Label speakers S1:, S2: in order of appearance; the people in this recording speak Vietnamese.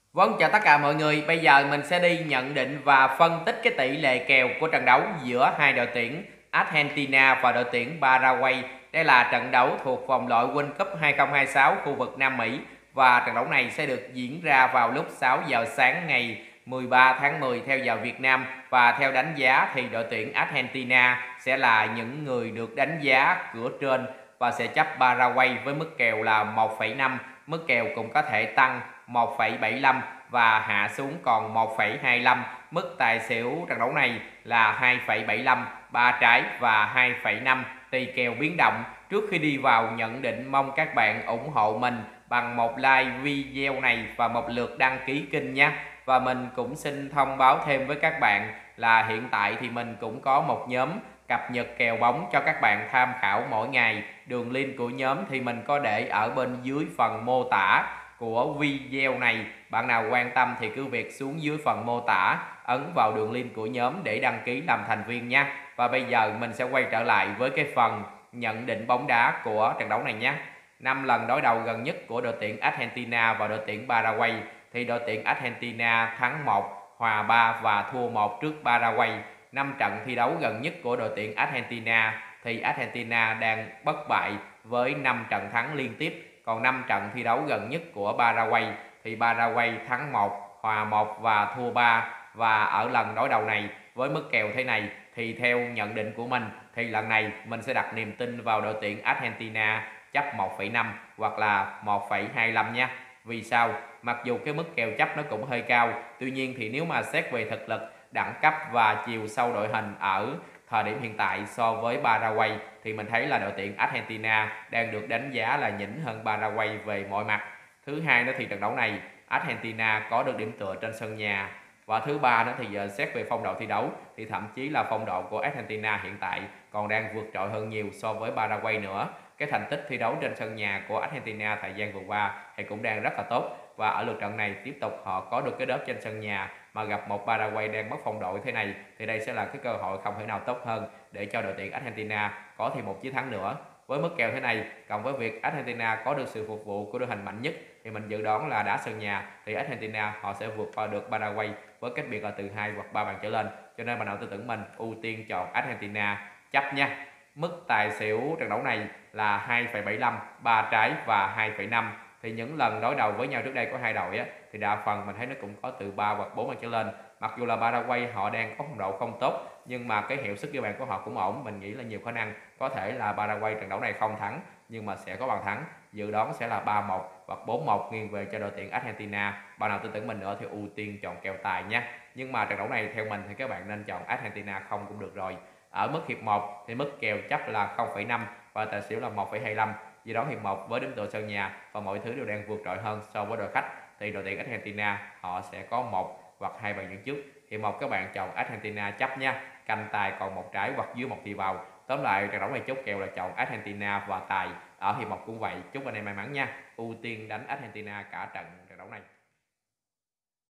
S1: Vâng, chào tất cả mọi người. Bây giờ mình sẽ đi nhận định và phân tích cái tỷ lệ kèo của trận đấu giữa hai đội tuyển Argentina và đội tuyển Paraguay. Đây là trận đấu thuộc vòng loại World Cup 2026 khu vực Nam Mỹ và trận đấu này sẽ được diễn ra vào lúc 6 giờ sáng ngày 13 tháng 10 theo giờ Việt Nam, và theo đánh giá thì đội tuyển Argentina sẽ là những người được đánh giá cửa trên và sẽ chấp Paraguay với mức kèo là 1,5. Mức kèo cũng có thể tăng 1,75 và hạ xuống còn 1,25. Mức tài xỉu trận đấu này là 2,75, 3 trái và 2,5, tùy kèo biến động. Trước khi đi vào nhận định, mong các bạn ủng hộ mình bằng một like video này và một lượt đăng ký kênh nhé. Và mình cũng xin thông báo thêm với các bạn là hiện tại thì mình cũng có một nhóm cập nhật kèo bóng cho các bạn tham khảo mỗi ngày. Đường link của nhóm thì mình có để ở bên dưới phần mô tả của video này. Bạn nào quan tâm thì cứ việc xuống dưới phần mô tả, ấn vào đường link của nhóm để đăng ký làm thành viên nhé. Và bây giờ mình sẽ quay trở lại với cái phần nhận định bóng đá của trận đấu này nhé. 5 lần đối đầu gần nhất của đội tuyển Argentina và đội tuyển Paraguay thì đội tuyển Argentina thắng 1, hòa 3 và thua 1 trước Paraguay. 5 trận thi đấu gần nhất của đội tuyển Argentina thì Argentina đang bất bại với 5 trận thắng liên tiếp. Còn 5 trận thi đấu gần nhất của Paraguay thì Paraguay thắng 1, hòa 1 và thua 3. Và ở lần đối đầu này với mức kèo thế này thì theo nhận định của mình thì lần này mình sẽ đặt niềm tin vào đội tuyển Argentina chấp 1,5 hoặc là 1,25 nha. Vì sao? Mặc dù cái mức kèo chấp nó cũng hơi cao, tuy nhiên thì nếu mà xét về thực lực, đẳng cấp và chiều sâu đội hình ở thời điểm hiện tại so với Paraguay thì mình thấy là đội tuyển Argentina đang được đánh giá là nhỉnh hơn Paraguay về mọi mặt. Thứ hai nữa thì trận đấu này Argentina có được điểm tựa trên sân nhà. Và thứ ba nữa thì xét về phong độ thi đấu thì thậm chí là phong độ của Argentina hiện tại còn đang vượt trội hơn nhiều so với Paraguay nữa. Cái thành tích thi đấu trên sân nhà của Argentina thời gian vừa qua thì cũng đang rất là tốt, và ở lượt trận này tiếp tục họ có được cái đớp trên sân nhà mà gặp một Paraguay đang mất phong độ như thế này thì đây sẽ là cái cơ hội không thể nào tốt hơn để cho đội tuyển Argentina có thêm một chiến thắng nữa. Với mức kèo thế này cộng với việc Argentina có được sự phục vụ của đội hình mạnh nhất thì mình dự đoán là đá sân nhà thì Argentina họ sẽ vượt qua được Paraguay với cách biệt là từ 2 hoặc 3 bàn trở lên. Cho nên bạn nào tư tưởng mình ưu tiên chọn Argentina chấp nha. Mức tài xỉu trận đấu này là 2,75, 3 trái và 2,5. Thì những lần đối đầu với nhau trước đây của hai đội á, thì đa phần mình thấy nó cũng có từ 3 hoặc 4 bàn trở lên. Mặc dù là Paraguay họ đang có phong độ không tốt nhưng mà cái hiệu suất ghi bàn của họ cũng ổn. Mình nghĩ là nhiều khả năng có thể là Paraguay trận đấu này không thắng nhưng mà sẽ có bàn thắng. Dự đoán sẽ là 3-1 hoặc 4-1 nghiêng về cho đội tuyển Argentina. Bạn nào tin tưởng mình nữa thì ưu tiên chọn kèo tài nha. Nhưng mà trận đấu này theo mình thì các bạn nên chọn Argentina không cũng được rồi. Ở mức hiệp 1 thì mức kèo chấp là 0,5 và tài xỉu là 1,25. Dự đoán hiệp 1 với điểm tựa sân nhà và mọi thứ đều đang vượt trội hơn so với đội khách thì đội tuyển Argentina họ sẽ có 1 hoặc 2 bàn dẫn trước. Hiệp 1 các bạn chọn Argentina chấp nha, canh tài còn một trái hoặc dưới một thì vào. Tóm lại trận đấu này chốt kèo là chọn Argentina và tài. Ở hiệp 1 cũng vậy. Chúc anh em may mắn nha. Ưu tiên đánh Argentina cả trận đấu này.